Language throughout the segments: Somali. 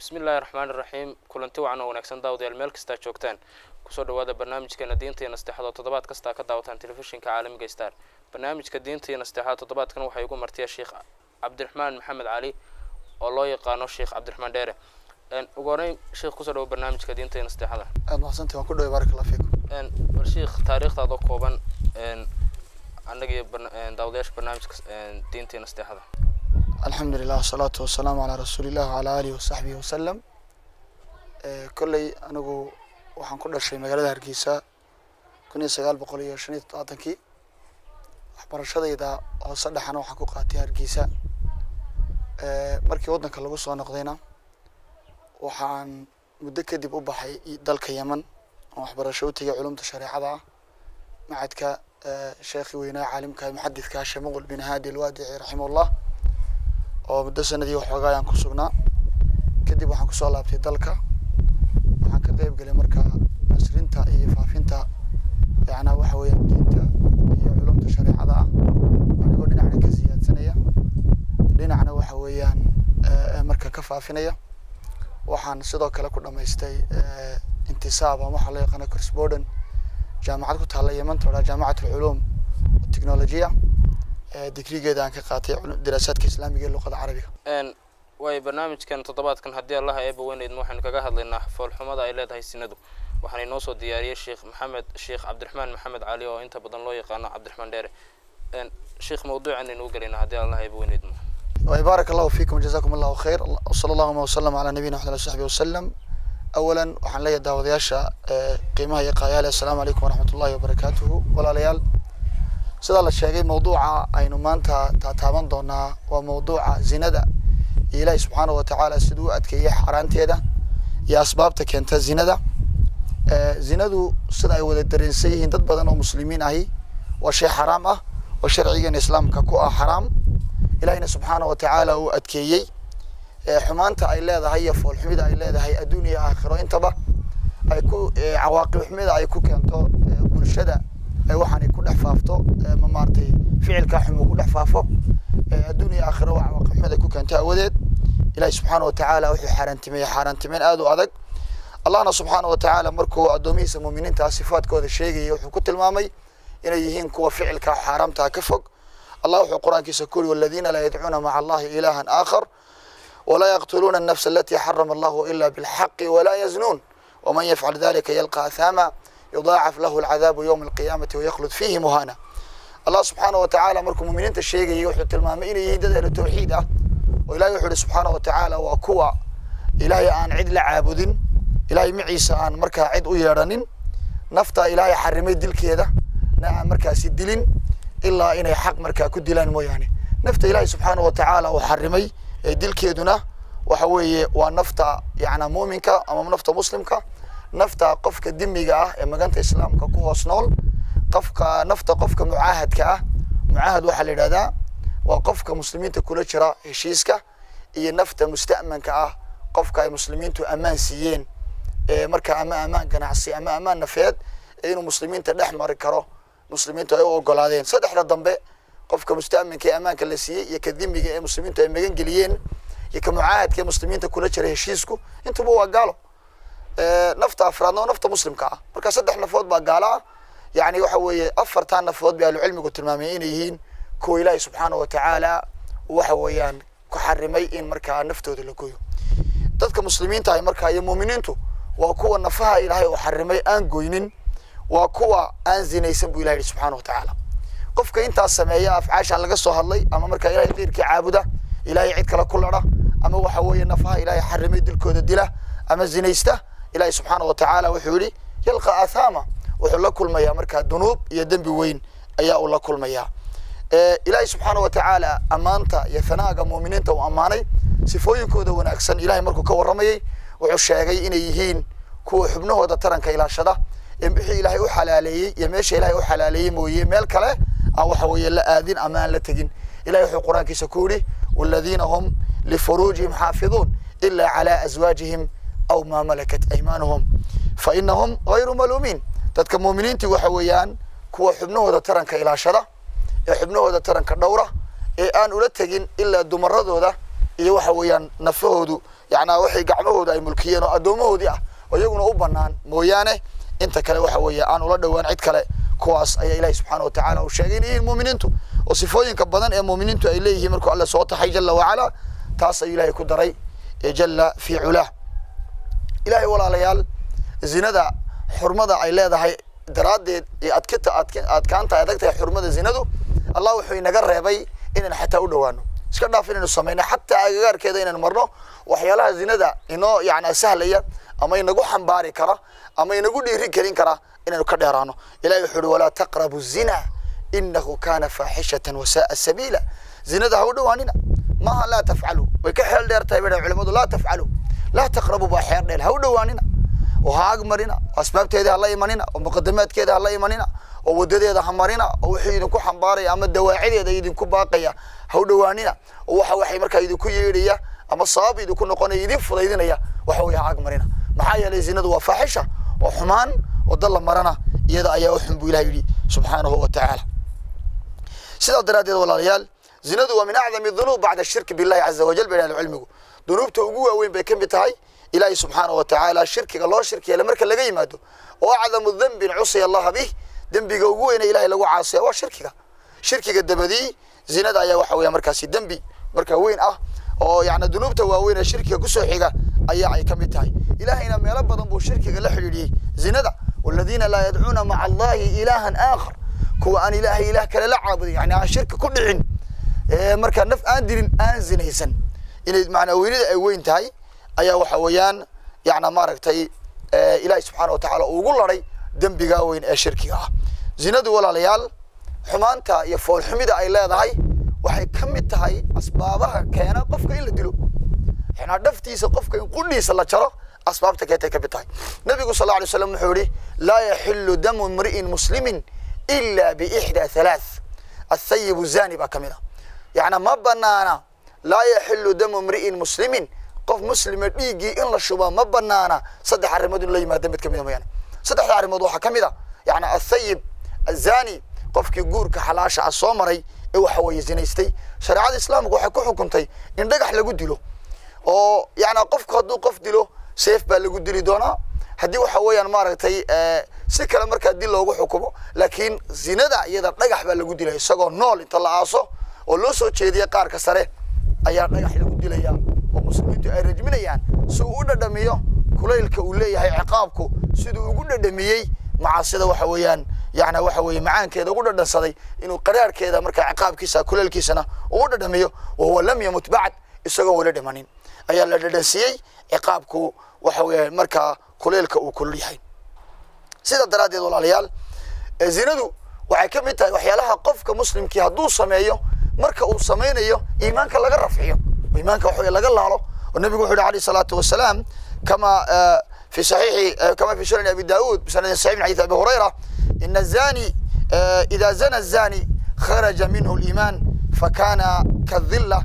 بسم الله الرحمن الرحيم كلنتي وعنا ونكسن داود الميل كستا جوجتان kusoo dhawaada barnaamijkeena diinta iyo nasteexada toddobaad kasta ka daawataan telefishinka caalamiga Star barnaamijka diinta iyo nasteexada toddobaadkan waxa ugu martiya Sheekh Cabdiraxmaan Maxamed Cali oo loo yaqaano Sheekh Cabdiraxmaan Dheere ugu horeyn Sheekh kusoo dhawaada barnaamijka diinta iyo nasteexada aad mahadsantahay waan ku dhawaay barakallahu fiikum war Sheekh taariikhdaada kooban anaga daawadayaasha barnaamijka diinta iyo nasteexada alxamdulillah wasalaatu wasalaamu calaa rasuulillah wa calaa aalihi wa saxbihi wa sallam kolley anigu waxaan ku dhashay magaalada Hargeysa 1975 waxbarashadayda hoose dhaxana waxaan ku qaatay Hargeysa markii wadanka lagu soo noqdayna waxaan muddo kadib u baxay dalka Yemen oo waxbarasho u tagay culumta shariicada macadka sheekhi weynaa caalimka muhaddithka Sheekh Muqbil bin Haadi al-Waadici rahimahullah oo muddo sanadii waxoogaa ayaan ku sugnaa kadib waxaan ku soo laabtay dalka waxaan ka qayb galay markaa nasrinta iyo faafinta yaana waxa weeyaan diinta iyo culumta shariicada anigoo dhinacna ka siyaadsanaya dhinacna waxa weeyaan marka ka faafinaya waxaan sidoo kale ku dhameystay intisaab ama waxa la yaqaan correspondent jaamacad ku taala Yemen toona jaamacatul ulum technology digrigeeda aan ka qaatay daraasaadka islaamiga ee luqada carabiga way barnaamijkan toddobaadkan hadii Allah ay baweyneed waxaan kaga hadlaynaa foolxumada ay leedahay sinadu waxaan inoo soo diyaariyay Sheekh Cabdiraxmaan Maxamed Cali oo inta badan loo yaqaan Cabdiraxmaan Dheere Sheekh mawduucan inuu galina hadii Allah ay baweyneed way barakallahu fiikum jazakumullahu khayr sallallahu wa sallam ala nabiyina Muhammad sallallahu wa sallam awalan waxaan leeyahay daawadayaasha qiimaha iyo qaayale assalamu alaykum wa rahmatullahi wa barakatuh walaalayaal sida la sheegay mawduuca aynu maanta taaban doonaa waa mawduuca zinada ilaahay subhanahu wa ta'ala sidoo adkeeyay xaraanteeda iyo asbaabta keenta zinada zinadu sida ay wada dareensan yihiin dad badan oo muslimiin ahi waa shay xaraam ah oo sharciga islaamka ku ah xaraam ilaahayna subhanahu wa ta'ala uu adkeeyay xumaanta ay leedahay iyo foolxumida ay leedahay adduun iyo aakhiro intaba ay ku cawaaqib xumida ay ku keento bulshada ay waxaan ku dhafaafto ma maartay ficilka xumo ku dhafaafo adduun iyo aakhiro waa cawaaqib xumida ku keento awadeed ilaahay subhanahu wa ta'ala wuxuu xaaraantimeen aad u adag allahna subhanahu wa ta'ala markuu adoomihiisa muuminiinta sifaadkooda sheegay wuxuu ku tilmaamay inay yihiin kuwa ficilka xaraamta ka fog allah wuxuu quraankiisa ku yiri walladina la yad'una ma'a allahi ilahan aakhar ولا يقتلون النفس التي حرم الله إلا بالحق ولا يزنون ومن يفعل ذلك يلقى أثاما يضاعف له العذاب يوم القيامة ويخلد فيه مهانا الله سبحانه وتعالى مركم مؤمنين الشيء يوحي المامين يهدد إلى التوحيد وإلهي يحول سبحانه وتعالى وأكوى إلهي آن عد لعابد إلهي معيسى آن مركا عد أيران نفتا إلهي حرمي دل كيدا نعم مركا سيدلين إلا إنه حق مركا كدلان موياني نفتا إلهي سبحانه وتعالى وحرمي dilkeeduna waxa weeye waa nafta yaana muuminka ama nafta muslimka nafta qofka dimiga ah ee maganta islaamka ku hoos nool nafta qofka muahadka ah muahad waxa la yiraahdaa waa qofka muslimiinta kula jira heshiiska iyo nafta musta'manka ah qofka ay muslimiintu amaan siiyeen marka amaan ganacsi ama amaan nafeed inuu muslimiinta dhex mari karo muslimiintu ay u ogolaadeen saddexda dambe qofka musta'manka ee amaanka la siiyay iyo kadimiga ee muslimiintu ay magan galiyeen iyo ka muaahadka muslimiinta kula jira heshiisku intuba waa gaalo nafta afraadna nafta muslimka ah marka saddex nafood baa gaala yaani waxa weeye afartan nafood baa cilmigu tilmaamay inay yihiin kuwa ilaahay subhanahu wa ta'ala waxa weeyaan ku xarimay in marka naftooda la gooyo dadka muslimiinta ay marka iyo muuminiintu waa kuwa nafaha ilaahay u xarimay aan gooynin waa kuwa aan zinaysan buu ilaahay subhanahu wa ta'ala qofka inta sameeya afcaashan laga soo hadlay ama marka ilaahay qeyrkii caabuda ilaahay cid kale ku ladha ama waxa weeye nafaha ilaahay xarimay dilkooda dila ama zinaysta ilaahay subhanahu wa ta'ala wuxuu yiri yalqa athama wuxuu la kulmaya marka dunuub iyo dambi weyn ayaa uu la kulmaya ilaahay subhanahu wa ta'ala amaanta iyo fanaaga muuminiinta uu amaanay sifooyinkooda wanaagsan ilaahay markuu ka waramayay wuxuu sheegay inay yihiin kuwa xubnahooda taranka ilaashada bixi ilaahay u xalaaleeyay iyo meesha ilaahay u xalaaleeyay mooyee meel kale waxa weeye la aadin ama aan la tagin ilaahay wuxuu quraankiisa ku yiri walladina hum li furujihim xaafidun illa ala azwajihim aw ma malakat aymanuhum fa innahum ghayru malumin dadka muuminiintu waxa weeyaan kuwa xubnahooda taranka ilaashada ee xubnahooda taranka dhowra ee aan ula tagin illa dumaradooda iyo waxa weeyaan nafahoodu yacnaa waxay gacmahooda ay mulkiyeen oo addoomahoodii ah oo iyaguna u bannaan mooyaane inta kale waxa weeye aan ula dhowaan cid kale kuwaas ayaa ilaahay subxaana watacaala uu sheegay in yihiin muuminiintu oo sifooyinka badan ee muuminiintu ay leeyihiin markuu alle soo taxay jalla wacalaa taas ayuu ilaahay ku daray jalla fii culaah ilaahay walaalayaal zinada xurmada ay leedahay daraaddeed iyo adkaanta ay adag tahay xurmada zinadu allah wuxuu inaga reebay inaan xataa u dhowaano iska dhaaf inaynu samayno xataa agagaarkeeda inaan marno waxyaalaha zinada inoo yacni sahlaya ama inagu xambaari kara ama inagu dhiiri gelin kara inaynu ka dheeraano ilahay wuxuu uhi walaa taqrabu zina inahu kana faaxishatan wasaaa sabiila zinada ha u dhowaanina maaha laa tafcalu way ka xeel dheer tahay bay culimadu laa tafcalu laa taqrabu baa xeer dheer ha u dhowaanina oo ha agmarina oo asbaabteeda ha la imanina oo muqadamaadkeeda ha la imanina oo wadadeeda ha marina oo wixii idinku xambaaraya ama dawaacideeda idinku baaqaya ha u dhowaanina oo waxay markaa idinku yeedhaya ama sabab idinku noqonaya idin fudaydinaya waxa weeye ha agmarina maxaa yeelay zinadu waa faaxisha waa xumaan wada la marana iyada ayaa u xun buu ilahay yidhi subxaanahu wa tacaala sidaa daraaddeed walaalayaal zinadu waa min acdami dunuub bacda shirki billahi caza wajal bay ahlu cilmigu dunuubta ugu waaweyn bay ka mid tahay ilaahay subxaanahu wa tacaala shirkiga loo shirkiyeela marka laga yimaado oo acdamu dembin cusiya allaha bih dembiga ugu weyne ilahay lagu caasiya waa shirkiga dabadii zinada ayaa waxa weeya markaasi dembi marka weyn ah oo yacni dunuubta waaweyn ee shirkiga kusoo xiga ayaa ay ka mid tahay ilahayna meelo badan buu shirkiga la xidhiidhiyey zinada waladiina laa yadcuuna maca allahi ilaahan aakhar kuwa aan ilaahay ilaah kale la caabudin yani aan shirki ku dhicin marka naf aan dilin aan zinaysan inay macnaa weynida ay weyn tahay ayaa waxa weeyaan yacna maaragtay ilaahay subxaana watacaala ugu laray dembigaa weyn ee shirkiga ah zinadu walaalayaal xumaanta iyo foolxumida ay leedahay waxay ka mid tahay asbaabaha keena qofka in la dilo xinaa dhaftiisa qofka in qudhiisa la jaro asbaabta keentay ka mid tahay nabigu sal alla alay wasalam wuxuu yihi laa yaxillu damu imri'in muslimin ila biixdaa halaath athayibu zani baa ka mid ah yacna ma banaana laa yaxillu damu imri'in muslimin qof muslima dhiiggii in la shuba ma banaana saddex arrimood in la yimaado mid ka mid a mooyaane saddexda arrimood waxaa ka mid a yacni athayib azani qofkii guurka xalaasha ah soo maray ee waxa weeye zinaystay shareecada islaamku waxay ku xukuntay in dhagax lagu dilo oo yacni qofku hadduu qof dilo seef baa lagu dili doonaa haddii waxa weeyaan maaragtay si kale markaa dil loogu xukumo laakiin zinada iyada dhagax baa lagu dilaya isagoo nool inta la aaso oo loo soo jeediya qaarka sare ayaa dhagax lagu dilaya oo muslimiintu ay rajminayaan si uu u dhadhamiyo kulaylka uu leeyahay ciqaabku siduu ugu dhadhamiyey macaasida waxa weeyaan yacni waxa weeye macaankeeda ugu dhadhansaday inuu qaraarkeeda markaa ciqaabkiisa kulaylkiisana ugu dhadhamiyo wahuwa lam yamut bacd isagoo wala dhimanin ayaa la dhadhansiiyey ciqaabku waxa weeye markaa kulaylka uu kulul yahay sida daraaddeed walaalayaal zinadu waxay ka mid tahay waxyaalaha qofka muslimkii hadduu sameeyo marka uu samaynayo iimaanka laga rafciyo iimaanka waxa laga laalo oo nabigu wuxuu yidhi alayhi salaatu wasalaam kama في صحيح كما في سنن أبي داود بسند صحيح من حديث أبي هريرة إن الزاني إذا زنى الزاني خرج منه الإيمان فكان كالظلة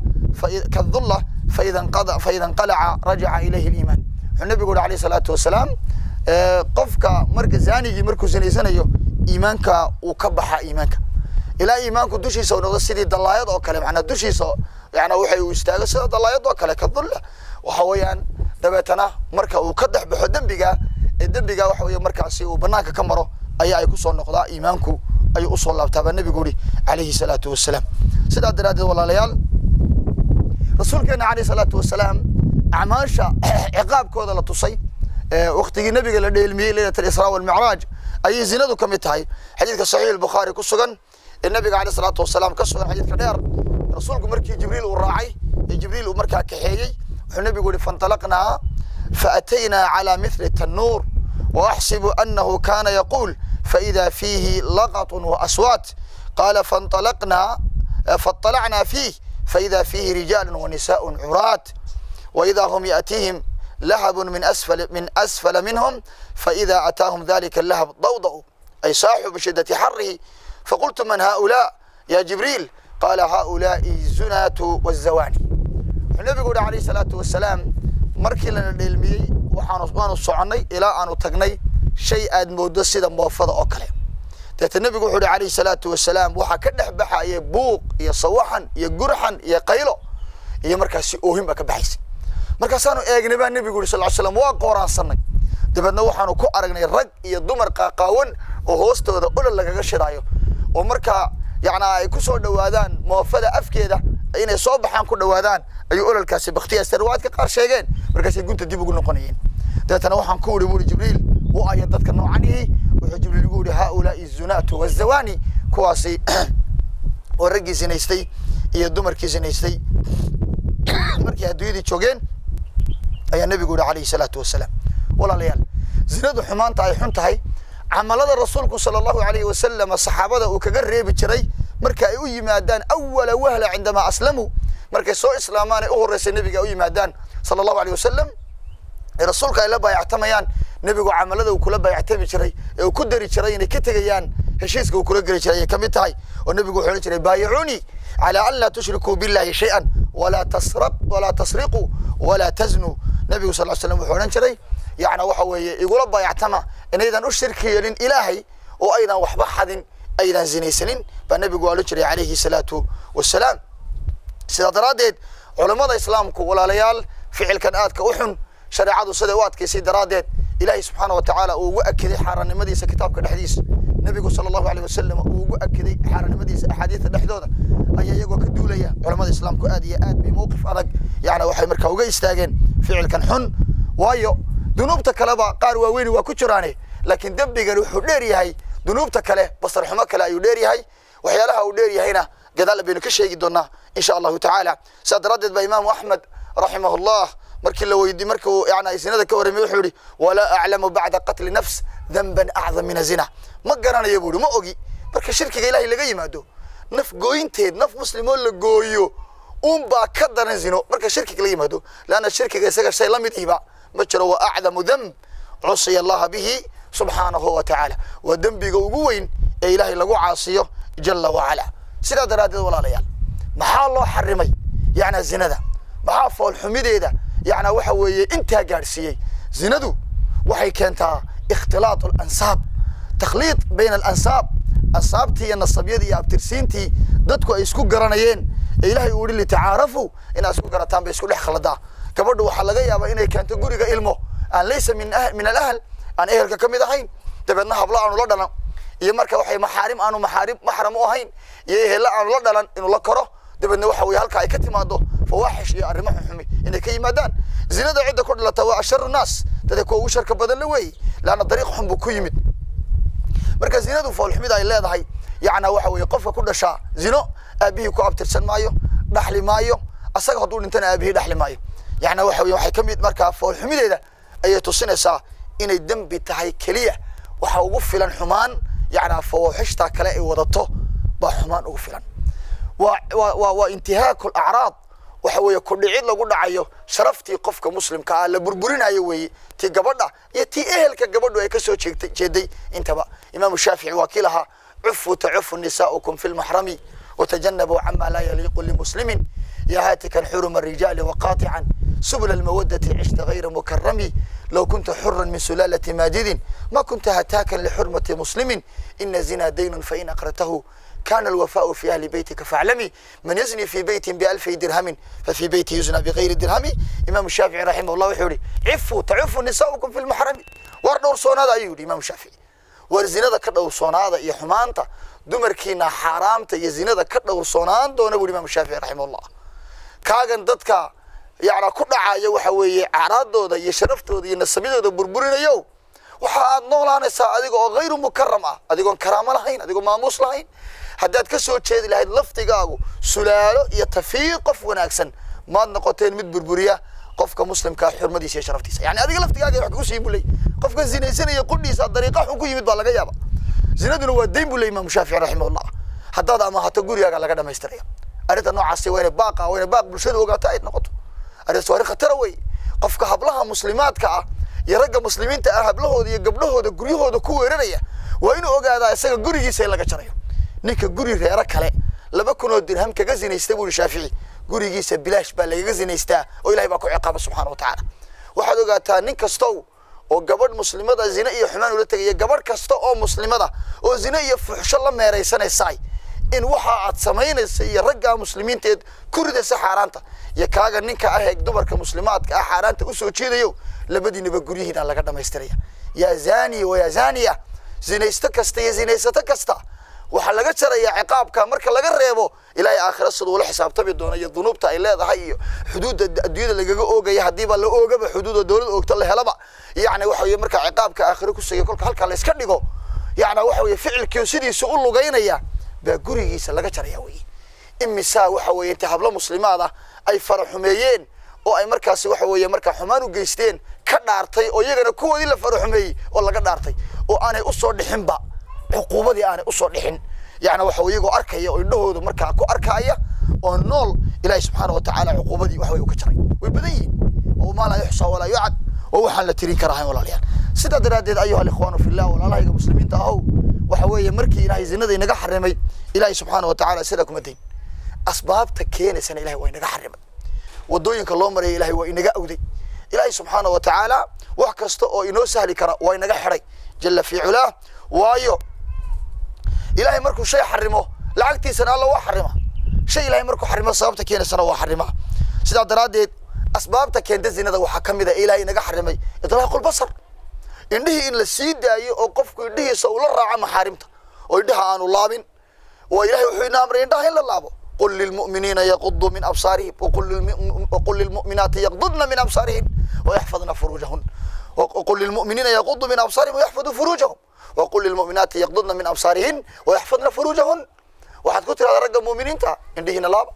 فإذا انقلع رجع إليه الإيمان النبي يقول عليه الصلاة والسلام قفك مركز زاني مركز زنيسانيو إيمانك وكبح إيمانك إلى إيمانك دوشيسا ونغسيدي دلايض أو كلام عنا دوشيسا يعني وحي ويستاغس دلايض أو كلام كالظلة وحويان dabeetana marka uu ka dhaxbaxo dambiga waxa weeye markaasi uu banaanka ka maro ayaa ay ku soo noqdaa iimaanku ayuu u soo laabtaa nabigu yiri alayhi salatu wasalaam sida daraaddeed walaalayaal rasuulkeena alayhi salatu wasalaam acmaasha ciqaabkooda la tusay waqtigii nabiga la dheelmiyay leeyahay al-israa wal mi'raaj ay zinadu ka mid tahay xadiiska sahih al-bukhari ku sugan nabiga alayhi salatu wasalaam ka sugan xadiiska dheer rasuulku markii jibriil uu raacay jibriil uu markaa kaxeeyay النبي يقول فانطلقنا فأتينا على مثل التنور وأحسب أنه كان يقول فإذا فيه لغط وأصوات قال فاطلعنا فيه فإذا فيه رجال ونساء عراة وإذا هم يأتيهم لهب من أسفل منهم فإذا أتاهم ذلك اللهب ضوضأوا أي صاحوا بشدة حره فقلت من هؤلاء يا جبريل قال هؤلاء الزناة والزواني النبي يقول عليه الصلاة والسلام مركي لنا العلمي وحان الصعني إلى أن تغني شيء أدمود سيدا موفضة أكله النبي يقول عليه الصلاة والسلام وحا كدح بحا يبوق يصوحا يقرحا يقيلو iyo markaasi oohin baa ka baxaysay markaasaanu eegnay baa nabigu sallallahu alayhi wasallam waa qooraansanay dabadna waxaanu ku aragnay rag iyo dumar qaaqaawan oo hoostooda ulal lagaga shiraayo oo markaa yacnaa ay ku soo dhawaadaan moofada afkeeda inay soo baxaan ku dhawaadaan ayuu ulalkaasi bakhtiyaa sarwaadka qaar sheegeen markaasay gunta dib ugu noqonayeen dabeetana waxaan ku wuri jibriil oo ay dadka noocanihi wuxuu jibriil ugu yidhi haaulaa'i zunaatu wazawaani kuwaasi oo raggii sinaystay iyo dumarkii sinaystay markii adduunyadii joogeen ayaa nabigu yidhi calayhi salaatu wasalaam walaalayaal zinadu xumaanta ay xun tahay camalada rasuulku sala allahu calayhi wasalam saxaabada uu kaga reebi jiray marka ay u yimaadaan awala wahla cindamaa aslamuu markay soo islaamaan ay u horreysay nabiga u yimaadaan sala allahu calayhi wasalam rasuulka ay la baayactamayaan nabigu camalada uu kula baayactami jiray ee uu ku dari jiray inay ka tegayaan heshiiska uu kula geli jiray ay ka mid tahay oo nabigu wuxuu odhan jiray baayicuunii calaa an laa tushrikuu billahi shay-an walaa tasriquu walaa taznuu nabigu sal slam wuxuu odhan jiray yacna waxa weeye igula baayactama inaydan u shirki yeelin ilaahay oo aydan waxba xadin aydan zinaysanin baa nabigu odhan jiray calayhi salaatu wasalaam sidaa daraaddeed culammada islaamku walaalayaal ficilkan aadka u xun shareecadu siday u adkaysay daraaddeed ilaahay subxaana wa tacaala uu ugu akiday xaaraannimadiisa kitaabka dhexdiisa nabigu sala allahu alayh wasalam uu ugu akiday xaaraannimadiisa axaadiista dhexdooda ayaa iyagoo ka duulaya culamada islaamku aad iyo aad bay mowqif adag yacni waxay markaa uga istaageen ficilkan xun waayo dunuubta kaleba qaar waaweyni waa ku jiraane laakiin dembigan wuxuu dheer yahay dunuubta kale basar xumo kale ayuu dheer yahay waxyaalaha uu dheer yahayna gadaal baynu ka sheegi doonaa insha allahu tacaala sidaa daraaddeed baa imaamu axmed raximahullah markii la weydiiyey markuu yani zinada ka warramay wuxuu yihi walaa aclamu bacda qatli nafs danban acdam min azina ma garanayo buu yihi ma ogi marka shirkiga ilaahay laga yimaado naf gooyinteed naf muslimoo la gooyo unbaa ka daran zino marka shirkiga laga yimaado laanna shirkiga isaga shay la mid ihba ma jiro wa acdamu damb cusiya allaha bihi subxaanahu wa tacaala waa dembiga ugu weyn ee ilaahay lagu caasiyo jala wacala sidaa daraaddeed walaalayaal maxaa loo xarimay yacnaa zinada maxaa foolxumideeda yacnaa waxa weeye intaa gaadhsiiyey zinadu waxay keentaa ikhtilaat alansaab takhliid bayna alansaab ansaabtii iyo nasabyadii iyo abtirsiintii dadku ay isku garanayeen ee ilaahay uu yihi litacaarafu inaad isku garataan bay isku dhex khaldaa gabadhu waxaa laga yaabaa inay keento guriga ilmo aan laysa min alahl aan ehelka ka mid ahayn dabeedna hablo aanu la dhalan iyo marka waxay maxram u ahayn iyo ehella aanu la dhalan inuu la koro dabeedna waxa weeye halka ay ka timaado fawaaxish iyo arrimo xumi inay ka yimaadaan zinada cidda ku dhalata waa asharu naas dadka kuwa ugu sharka badan la weeye laanna dariiq xun buu ku yimid marka zinadu foolxumida ay leedahay yacnaa waxa weeye qofka ku dhashaa zino aabihii ku abtirsan maayo dhaxli maayo asaga hadduu dhintana aabihii dhaxli maayo yacnaa waxa weye waxay ka mid markaa foolxumideeda ayay tusinaysaa inay dembi tahay keliya waxa ugu filan xumaan yacnaa fawaaxishtaa kale ay wadato baa xumaan ugu filan waa intihaaku alacraad waxa weeye kudhicid lagu dhacayo sharaftii qofka muslimka ah la burburinayo weeye tii gabadha iyo tii ehelka gabadhu ay ka soo jeeday intaba imaamu shaafici waa kii lahaa cufu tacufu nisaa'ukum fi lmaxrami وتجنبوا عما لا يليق لمسلم يا هاتكا حرم الرجال وقاطعا سبل المودة عشت غير مكرم لو كنت حرا من سلالة ماجد ما كنت هتاكا لحرمة مسلم إن زنا دين فإن أقرته كان الوفاء في أهل بيتك فاعلمي من يزني في بيت ب1000 درهم ففي بيت يزنى بغير درهم إمام الشافعي رحمه الله وحوري عفوا تعفوا نساؤكم في المحرم وردور صونادا أيودي إمام الشافعي ورزينادا كدور صونادا يا حمانتا dumarkiina xaraamta iyo zinada ka dhowrsoonaan doona buu imaam shaafici rahimahullah kaagan dadka yaana ku dhacayo waxa weeye caraadooda iyo sharaftooda iyo nasabadooda burburinayo waxa aad noolaanaysaa adiga oo غير mukarram ah adiga oo karaamo lahayn adiga maamuus lahayn hadaad ka soo jeedi lahayd laftigaagu sulaalo iyo tafiiq qof wanaagsan maad noqoteen mid burburiya qofka muslimka xurmadiisa iyo sharaftiisa yani adiga laftigaaga wax ku sii bulay qofka zinaysanaya qudhiisa dariiqa xun ku yimid baa laga yaabaa zinaduna waa deyn buu leeyahay imaam shaafici rahimahullah haddaad ama hata gurigaaga laga dhamaystiraya arrinta noocaasi waa inay baaq bulshada ogaata ay noqoto arrinta waa khatar weey qofka hablaha muslimaadka ah iyo ragga muslimiinta ah hablahooda iyo gabdhahooda guryahooda ku weeraraya waa inuu ogaadaa isaga gurigiisa in laga jarayo ninka guri reero kale 2,000 dirham kaga zinaystay buu shaafici gurigiisa bilaash baa laga zinaystaa oo ilaahay baa ku ciqaaba subhanahu wa ta'ala waxaad ogaataa nin kasto oo gabadh muslimada zina iyo xumaan ula tagay gabadh kasta oo muslimada oo zina iyo fuxsho la meeraysanaysa in waxa aad samaynaysa iyo ragga muslimiinteed ku ridaysa xaaraanta iyo kaaga ninka ah ee dumarka muslimaadka ah xaaraanta u soo jeedayo labadiinaba guryihiina laga dhamaystiraya ya zani wa ya zaniya zinaysta kasta iyo zinaysata kasta waxa laga jaraya ciqaabka marka laga reebo ilaahay aakhira sidoo la xisaabtami doona iyo dunuubta ay leedahay iyo xuduudda adduunyada lagaga oogaya hadiiba la oogaba xuduudda dawladda oogta la helaba yaani waxa weeye marka ciqaabka aakhira ku soo kolka halka la iska dhigo yaani waxa weeye ficilkii sidiisa u lugaynaya ba gurigiisa laga jaraya weeye imisa waxa weeye inta habla muslimaada ay faraxumeeyeen oo ay markaas waxa weeye marka xumaan u geysteen ka dhaartay oo iyagana kuwoodii la faraxumeeyay oo laga dhaartay oo aanay u soo dhixinba عقوبتي أنا أصور لحن يعني وحوي يجوا أركيا يقولوا ده مركع كو أركيا والنول إلهي سبحانه وتعالى عقوبتي وحوي وكشري والبديين وما لا يحصى ولا يعد وهو حل ترين كراهين ولا ليان سيدا درادد أيها الإخوان في الله ولا لا يا مسلمين تهو وحوي مركي إلهي زندي نجح حرمي إلهي سبحانه وتعالى سيدكم الدين أسباب تكين سنة إلهي وين نجح حرمي ودوين كلام مري إلهي وين نجح أودي إلهي سبحانه وتعالى وحكست أو إنه سهل كرا وين نجح حري جل في علاه وايو إلهي مركو شيء حرمه لعقتي سنة الله وحرمه شيء إلهي مركو حرمه صابته كين سنة وحرمه سيدا دراديد أسبابته كين دزين هذا وحكم إذا إلهي نجح حرمي إطلاق البصر إنه إن السيد أي أوقفك إنه سؤال الرعا محارمته وإنها عن الله وإلهي وحينا أمر إنها إلا الله قل للمؤمنين يغضوا من أبصارهم وقل للمؤمنات يغضضن من أبصارهن ويحفظن فروجهن وقل للمؤمنين يغضوا من أبصارهم ويحفظوا فروجهم وقل للمؤمنات يغضضن من أبصارهن ويحفظن فروجهن واحد كتر هذا رجل مؤمنين تا عندهن لاب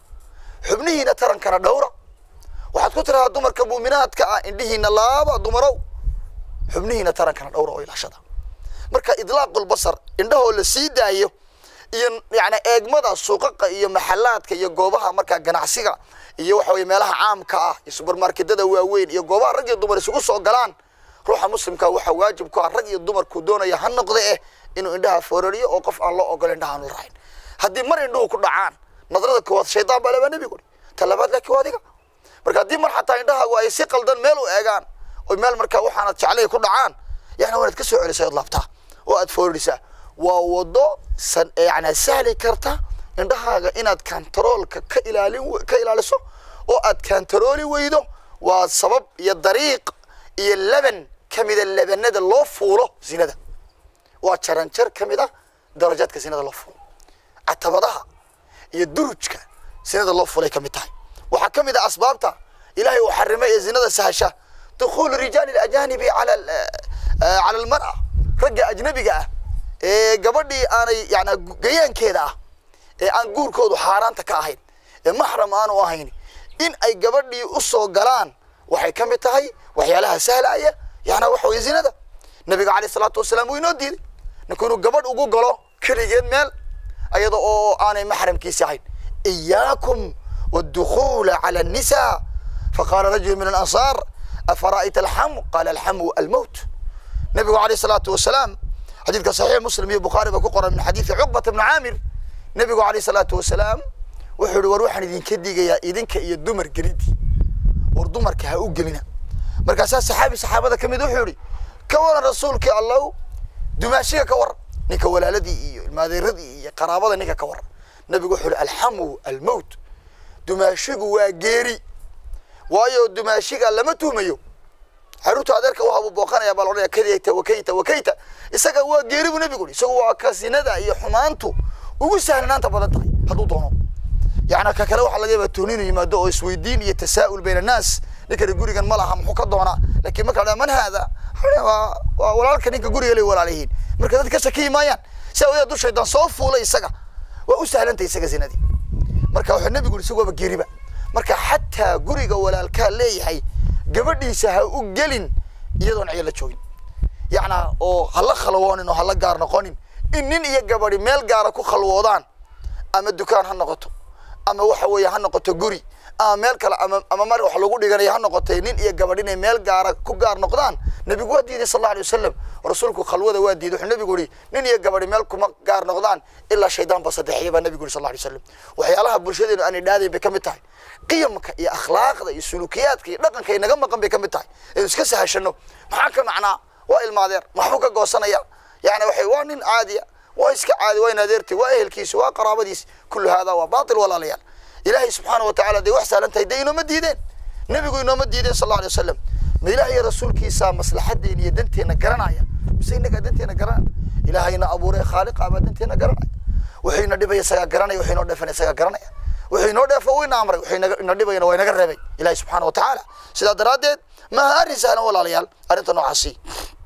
حبنهن ترى كنا دورة واحد كتر هذا دمر كمؤمنات كا عندهن لاب دمروا حبنهن ترى كنا دورة إلى شدا مركا إطلاق البصر عنده السيد أيه يعني أجمد السوق إيه محلات كي يجوبها مركا جناحسية إيه وحوي مالها عام كا السوبر ماركت ده وين يجوبها رجل دمر سوق الصقلان روح مسلم كا وح واجب كا رجل دمر كودونا يهنق إيه إنه عندها فورية وقف الله أقول عندها عن الرحين هدي مر عنده كل عام نظرة كواد شيطان بلا بني بيقول تلبات لك كوادك مركا دي مر حتى عندها ويسقل دن ماله أجان ومال مركا وحنا تعليه كل عام يعني وين تكسر على سيد لابته وقت فوريسة ووضع يعني سهل كرتا عندها إن كنترول كإلالسو وأد كنترولي ويدو والسبب يدريق اللبن كميدا اللبن هذا الله فوله زينده وشرنشر كميدا درجات كزينده الله فوله عتبضها يدرج كزينده الله فوله كميتاي وحكم إذا أسبابته إلهي وحرمه زينده سهشة دخول الرجال الأجانب على المرأة رجع أجنبي جاء gabadhii aanay yaana gayaankeeda ah aan guurkoodu xaaraanta ka ahayn mahram aan u ahayn in ay gabadhii u soo galaan waxay kamid tahay waxyaalaha sahlaya yaana wax way zinada nabiga kaleey salaatu wasalaam uu inoo diiday nakunu gabadh ugu galo kaligeed meel ayada oo aanay mahramkiisa ahayn iyaakum wad-dukhul ala an-nisaa faqala rajul min al-ansar afara'ayta al-ham qala al-ham al-maut nabiga kaleey salaatu wasalaam حديث صحيح مسلم البخاري بكقرأ من حديث عقبة بن عامر نبي عليه الصلاة والسلام وحول وروح ندين كديجة يا إذن كيدمر جريدي وردمر كهؤج جلنا مركز صحابي صحابة كم يدحوري كور الرسول كالله دماشية كور نكول الذي الماذي رضي قرابة نك كور نبي يقول الحمو الموت دماشيق وجيري وايو دماشيق لما توميو حروت هذاك وهو بوقنا يا بالوريا كذا وكيت isaga waa geeribu nabigu isaga waa kasinada iyo xumaantu ugu sahlanaanta badan tahay haduu doono yaana ka kale waxa laga yaabaa toonina yimaado oo isweydiin iyo tasaa'ul bayna naas ninka gurigan ma laha muxuu ka doona laakiin marka man hada waa walaalka ninka guriga leh walaalihiin marka dadka shakiimayaan saawada du shaydan soo fuulay isaga waa u sahlantay isaga sinadii marka waxa nabigu isagu waa geeriba marka hatta guriga walaalka leeyahay gabadhiisa ha u gelin iyadoon ciyal la joogin يعني أو هلا خلوانين وهلا جار نقانين إنن يجبري ميل جار كو خلوادان أما الدكان هنقطه أما وحوي هنقطه جوري أما ميل كلا أما مر وحلوقو ديجاني هنقطه إنن يجبرين ميل جار كو جار نقدان نبي قوة دي صلى الله عليه وسلم ورسولك خلوده وادي ده النبي يقولي نن يجبري ميل كو جار نقدان إلا شيطان بس تحيبا النبي يقول صلى الله عليه وسلم وحيالها برشيد إنه أنا دادي بكم تاعي قيمك يا أخلاق يا سلوكياتك لكن كي نجمع كم بكم تاعي إسكسها شنو محاكم معنا وإلمادير محبوك قوسنا يعني وحيوان عادي وإسك عادي وين أدرتي وأهل كيس وقرابة ديس كل هذا وباطل ولا ليال إلهي سبحانه وتعالى دي وحسن أنت يدينه مديدين نبي يقول إنه مديدين صلى الله عليه وسلم ما إلهي رسول كيسا مصلحة دين يدنتي نقرنا يا بسينك دنتي نقرنا إلهينا أبو ري خالق أبدنتي نقرنا وحين ندبي يسقى قرنا وحين ندفن يسقى قرنا وحين ندفن وين أمر وحين ندبي وين نقرب إلهي سبحانه وتعالى سيدا درادد ما هرسان ولا ليال أنت نوعسي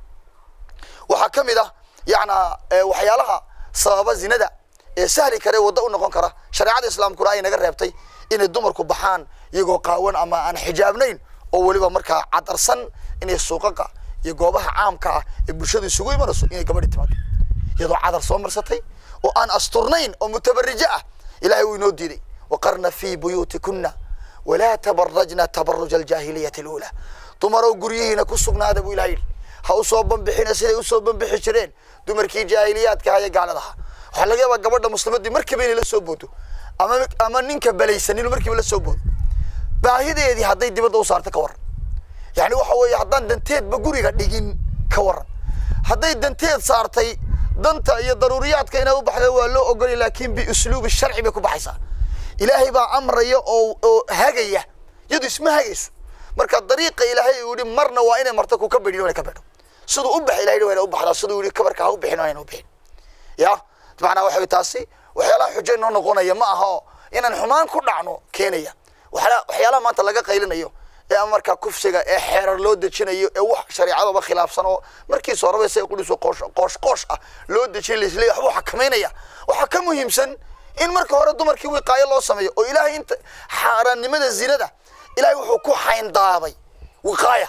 وحكم إذا يعني وحيالها صواب الزنا سهل كره وضع نقون كره شريعة الإسلام كراي نقربتي إن الدمر كبحان يجو قاون أما أن حجابنين أولي بمركا عطرسن إن السوق يجوبها عام كا يبرشوا السوق يمرسوا إن قبل التمام يضع عطرسون مرستي وأن أسطرنين ومتبرجة إلهي وينودي دي وقرن في بيوتكن ولا تبرجنا تبرج الجاهلية الأولى تمروا قريهنا كسبنا هذا أبو إلهي هؤصوبا بحين سيدي أصوبا بحشرين دمركي جاهليات كهاي قال لها وحلقة قبل المسلمين دي مركبين إلى السوبوتو أما نينك بليسنين مركب إلى السوبوت باهيدة يدي هذا يدي بدو صار تكور يعني وحوي حدان دنتيد بقولي قديين كور هذا دنتيد صارتي دنتا هي ضروريات كأنه بحث ولو أقول لكن بأسلوب الشرع بيكون بحثها إلهي بقى أمر أو هاجية يدو اسمها هاجيس مركب الطريقة إلهي يقول مرنا وين مرتكو كبر وين كبر صدق أبح إلهي وين أبح لا صدق يقول كبر كهو بحين وين وبحين يا طبعا واحد تاسي وحيلا حجين إنه نقونا معها إن الحمان كنا عنه كينيا وحيلا ما تلاقى قيلنا يو يا مركب كفسجة حرر لود تشينا يو وح شريعة بخلاف سنة مركي صار بس يقول سو قش لود تشيل ليه هو حكمينا يا وحكمه يمسن إن مركب هرد مركب وقاية الله سميه وإلهي أنت حارن من الزنا ده إلهي وحكو حين ضابي وقاية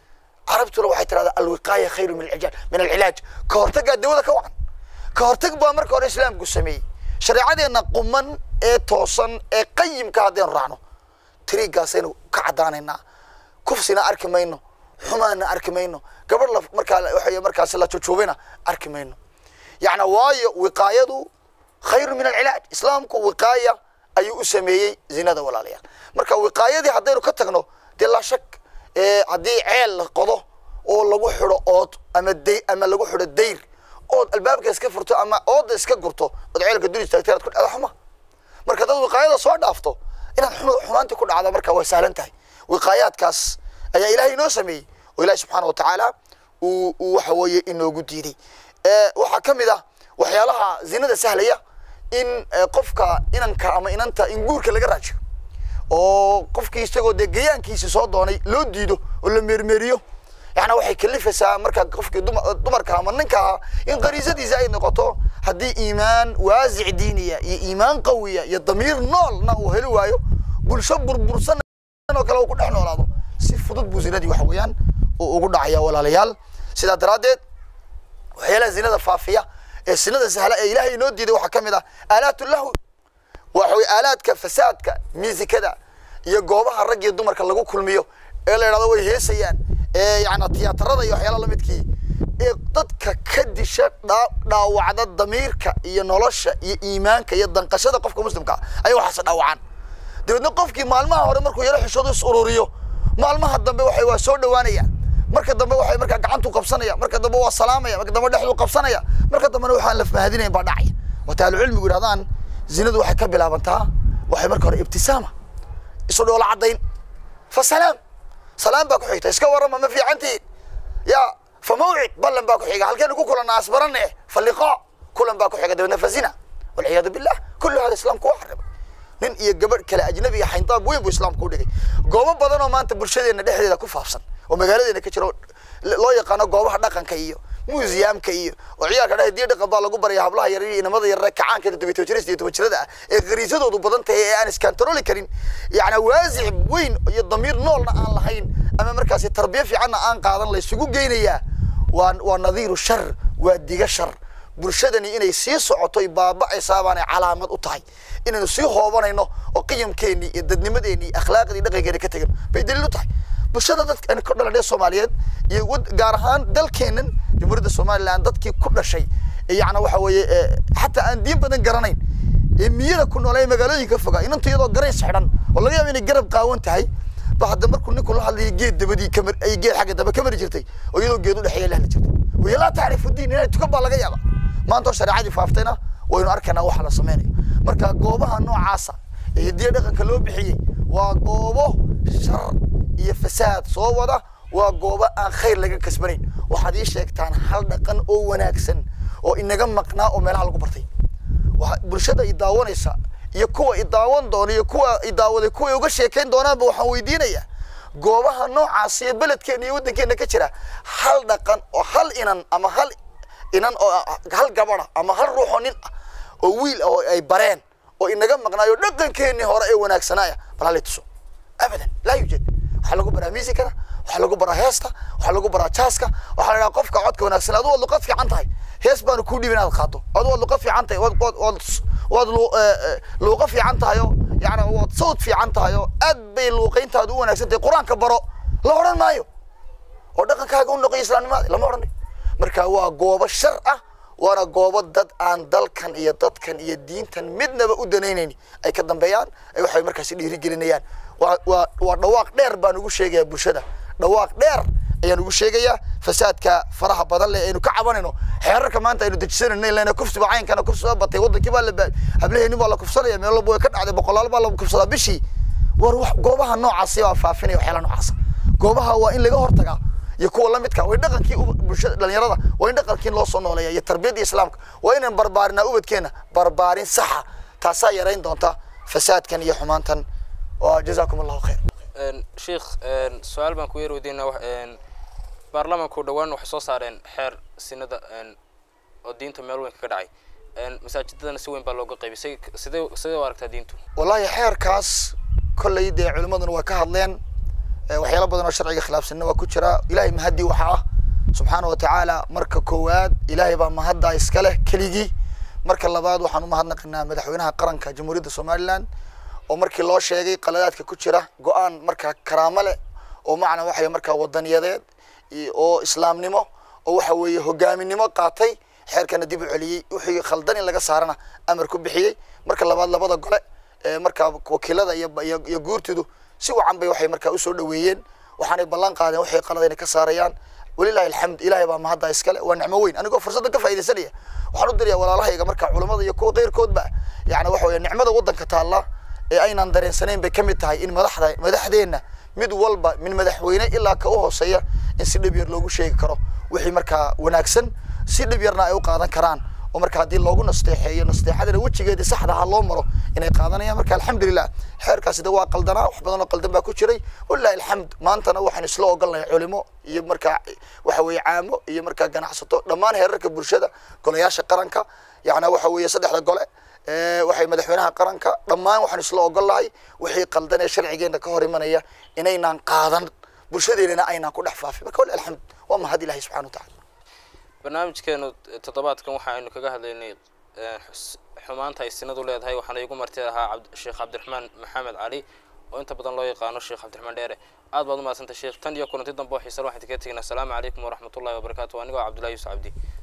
عرفت لو حيت هذا الوقاية خير من العلاج كهرتك الدولة كوان كهرتك بأمرك والإسلام قسمي شريعة أن قمن توصن قيم كهدين رانو طريقة سينو كعداننا كفسنا أركمينه حمانا أركمينه قبل مركز الله تشوفنا أركمينه يعني واي وقايته خير من العلاج إسلامك وقاية أي أسميه زنا ولا عليها مركز وقاية دي حدينه كتغنو دي لا شك عدي عيل قضو أو لو حرو أوت أما لو حرو الدير أو الباب كيسك فرتو أما أود إسك قرتو ودعيلك الدنيا تكتير تكون على حما مركز الوقاية صور دافتو إن حمان تكون على مركز وسهلنتهي وقايات كاس أي إلهي نوسمي وإلهي سبحانه وتعالى وحوي إنه قديدي وحكم ذا وحيالها زينة سهلية إن قفك إنك أما إن أنت إنجورك لجراج أو قفك يستجود دجيان كيس صادوني لو ديدو ولا مرمريو يعني وحي كلفة مركز قفك دمرك منك إن غريزة دي زي نقطة هدي إيمان وازع دينية إيمان قوية يضمير نال نو هلوايو بلشبر برسنا وكلو كنا إحنا ولا سيف فضد بوزينة دي وحويان وقول عيا ولا ليال سيدا درادت وحيلا زينة الفافية السنة سهلة إلهي نودي ده وحكم ده آلات الله وحوي آلات كفساد كميزي كذا يجوبها الرجل الدمر كله كل ميو إلا يرضوا يهسيان يعني تياتر ده يحيى الله متكي ضدك كدش وعد الضمير ينولش إيمانك يدنقش هذا قفك مسلم أيوة حسن أو عن ده نقفك مالما هو مركو يروح يشود سروريو مالما هالدم بوحي وسود دوانية مركز دم بوحي مركز عنده قبصنية مركز دم بوا السلامية مركز دم دحلو قبصنية مركز دم نوحان لف مهدينين بعدعية وتعالى العلم يقول هذان زينة وحي كبلا بنتها وحي مركز ابتسامة يصير ولا عضين فالسلام سلام باكو حيته اسكور ما في عندي يا فموعد بلن باكو حيقه هل كانوا كل الناس برنه فاللقاء كلن باكو حيقه دبنا فزنا والعياذ بالله كل هذا الاسلام كو حرم nin iyo gabadh kale ajnabi ah xayntaab weyn buu islaamku u dhigay goobo badan oo maanta bulshadeena dhexdeeda ku faafsan oo magaaladeena ka jiro loo yaqaan goobaha dhaqanka iyo museumka iyo oo ciyaarka dhahay dhaqan baa lagu bariyaa hablaha yar iyo inamada yar kacaanka 17 jirada ah ee gariisadoodu badan tahay ee aan iskantarooli karin yaani waasic weyn iyo damiir noolna aan lahayn ama markaas tarbiya fiican aan qaadan la isugu geynaya waa nadiiru shar waa diga shar bulshadani inay sii socoto baaba ay saabaan calaamad u tahay inaynu sii hoobanayno oo qiyamkeeni iyo dadnimadeeni akhlaaqdi dhaqankeena ka tagan bay daliil u tahay bulshada dadka ka dhalanay Soomaaliyeed iyo gaar ahaan dalkeenan jamhuuriyadda Soomaaliland dadkii ku dhashay yaana waxa weeye hatta aan diin badan garanayn miyada ku noolay magaalooyinka foga inantu iyadoo garays xidhan oo laga yaabo inay garab qaawan tahay بعد مركو نيكو لا هادلي جيد دبدي كمر اي جيد حاجه دبا كمر جيرتay oo iyadoo geed u dhaxeeyay la jirtay way la taariif diin inay tuka baa laga yaaba maanta shareecadii faaftayna waynu arkaynaa waxa la sameeyo marka goobaha noocaasa ee diya dhaqanka loo bixiyay waa goobo shar iyo fasaad soo wada waa goobo aan khayr laga kasbanayn waxaad ii sheegtaan hal dhaqan oo wanaagsan oo inaga maqnaa oo meelaha lagu bartay waxa bulshada ay daawanaysa iyo kuwa ay daawan doona iyo kuwa ay daawaday kuwa uga sheekayn doonaanba waxaan weydiinayaa goobaha noocaas ee beledkeena iyo waddankeena ka jira hal dhaqan oo hal inan ama hal inan oo hal gabadha ama hal ruux oo nin oo wiil oo ay bareen oo inaga maqnaayo dhaqankeennii hore ee wanaagsanaya bal hal tuso abadan laa yujad waxa lagu baraa muusikada waxa lagu baraa heesta waxa lagu baraa jaaska waxa la qofka codka wanaagsan aad luqad fiican tahay hees baan ku dhibinaad qaado aad luqad fiican tahay waad luqad fiican tahay يعني وصوت في عنتها أدبي لوقين تادو ونكسر القرآن كبروا لا أورن مايو ودقن كهجون نقي إسلام ما لا ما أورن مركا هو جواب الشرع ورا جواب الضد عن دل كان يضد كان يدين كان مدنا بقدنيني أي كدم بيان أي واحد مركز اللي رجلينيان ودواق دير بنقول شيء يا بوشدة دواق دير يعني نقول شيء فساد كفرح بدل إنه كعبان إنه حرر كمان تيجي تجسر إنه لأنه كفس بعين كان كفس بطي وضع كبار قبله إنه والله كفصل يعني الله بوي كده عاد بقول الله والله كفصل بشي وروح جوبها نوع عصي وفافني وحلا نوع عصا جوبها هو إن اللي جوهر تجا يكون الله متك وين دقن كي لأن يرضى وين دقن كي الله صنع عليه يتربية الإسلام وين بربارنا أوبد كنا بربارين صحة تسايرين دونتا فساد كان يحمانتن وجزاكم الله خير. شيخ سؤال بنكوير ودينا baarlamaanku dhawaan waxay soo saareen xeer sinada oo diinta meel weyn ka dhacay masaajidadana si weyn baa looga qaybisay sidee u aragtaa diintu wallahi xeerkaas kulay de culimaduna waa ka hadleen waxyaalo badan oo sharciga khilaafsanna waa ku jira ilaahay mahadi waxa subhanahu wa ta'ala marka koowaad ilaahay baa mahadda iska leh kaligi marka labaad waxaan u mahadnaqnaa madaxweynaha qaranka jamhuuriyadda Soomaaliland oo markii loo sheegay qaladaadka ku jira go'aan marka karaamo leh oo macna waxay marka wadaniyadeed oo islaamnimo oo waxa weeye hogaaminimo qaatay xeerkana dib u celiyay wixii khaldan in laga saarana amar ku bixiyay marka labaad labada gole marka wakiilada iyo guurtidu si wacan bay waxay marka u soo dhaweeyeen waxaanay ballan qaadeen waxay qaladeen ka saarayaan walillahi alhamd ilaahay baa mahadda iskale waa nicmo weyn anigoo fursad ka faa'iideysanaya waxaan u diriyaa walaalahayga marka culimada iyo kuwa qeyrkoodba yaani waxa weeye nicmada wadanka taala ee aynaan dareensanayn bay kamid tahay in madaxdeena mid walba min madaxweyne ilaa ka u hooseeya in si dhib yar loogu sheegi karo wixii marka wanaagsan si dhib yarna ay u qaadan karaan oo marka hadii loogu nasteexeeyo nasteexadana wajigeeda saxda ah loo maro inay qaadanayaan marka alxamdulillah xeerkaas sida waa qaldana wax badan oo qaldan baa ku jiray wallahi alxamd maantana waxaan isla ogolnahay culimo iyo marka waxa weeye caamo iyo marka ganacsato dhammaan heerarka bulshada golayaasha qaranka yaana waxa weeye saddexda gole waxay madaxweynaha qaranka dhammaan waxaan isla ogolnahay wixii qaldan ee sharcigeena ka hor imanaya inaynaan qaadan bulshadeena ayna ku dhaxfaafi marka wal alxamd wa mahad ilaahi subhanahu wa ta'ala barnaamijkeenu toddobaadkan waxaanu kaga hadlaynay xumaanta ay sinadu leedahay waxaana igu martay ahaa Sheekh Cabdiraxmaan Maxamed Cali oo inta badan loo yaqaano Sheekh Cabdiraxmaan Dheere aad baad u mahadsantahay sheekh tan iyo kulanti dambe oo xiiso waxaan ka tegnaa assalaamu calaykum wa rahmatullahi wa barakaatuh aniga Cabdullaahi Yusuf Cabdi